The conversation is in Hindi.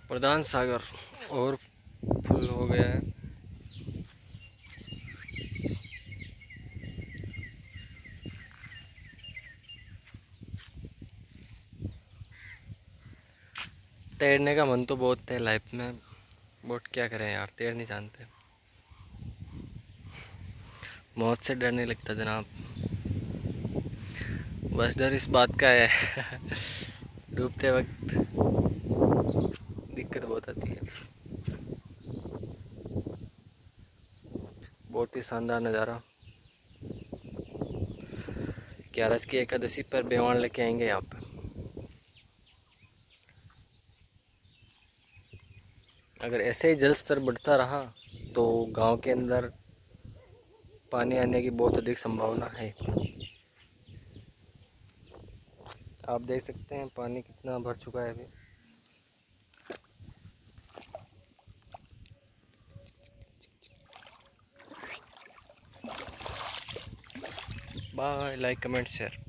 प्रधान सागर और फुल हो गया है। तैरने का मन तो बहुत है लाइफ में, बट क्या करें यार, तैर नहीं जानते। मौत से डर नहीं लगता जनाब, बस डर इस बात का है डूबते वक्त दिक्कत बहुत आती है। बहुत ही शानदार नज़ारा। 11 की एकादशी पर बेवान लेके आएंगे यहाँ पे। अगर ऐसे ही जल स्तर बढ़ता रहा तो गांव के अंदर पानी आने की बहुत अधिक संभावना है। आप देख सकते हैं पानी कितना भर चुका है अभी। Bye, like comment share.